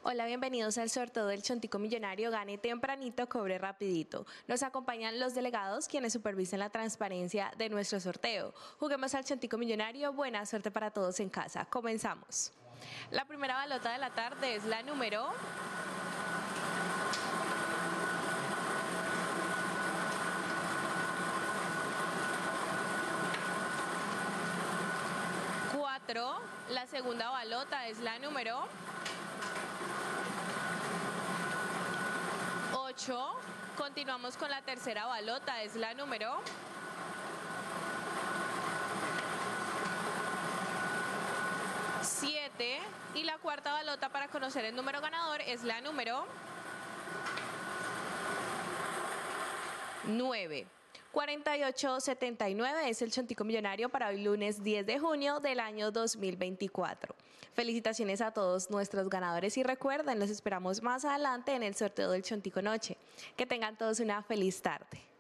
Hola, bienvenidos al sorteo del Chontico Millonario. Gane tempranito, cobre rapidito. Nos acompañan los delegados quienes supervisan la transparencia de nuestro sorteo. Juguemos al Chontico Millonario. Buena suerte para todos en casa. Comenzamos. La primera balota de la tarde es la número 4. La segunda balota es la número 8. Continuamos con la tercera balota, es la número 7. Y la cuarta balota para conocer el número ganador es la número 9. 4879 es el Chontico Millonario para hoy lunes 10 de junio del año 2024. Felicitaciones a todos nuestros ganadores y recuerden, los esperamos más adelante en el sorteo del Chontico Noche. Que tengan todos una feliz tarde.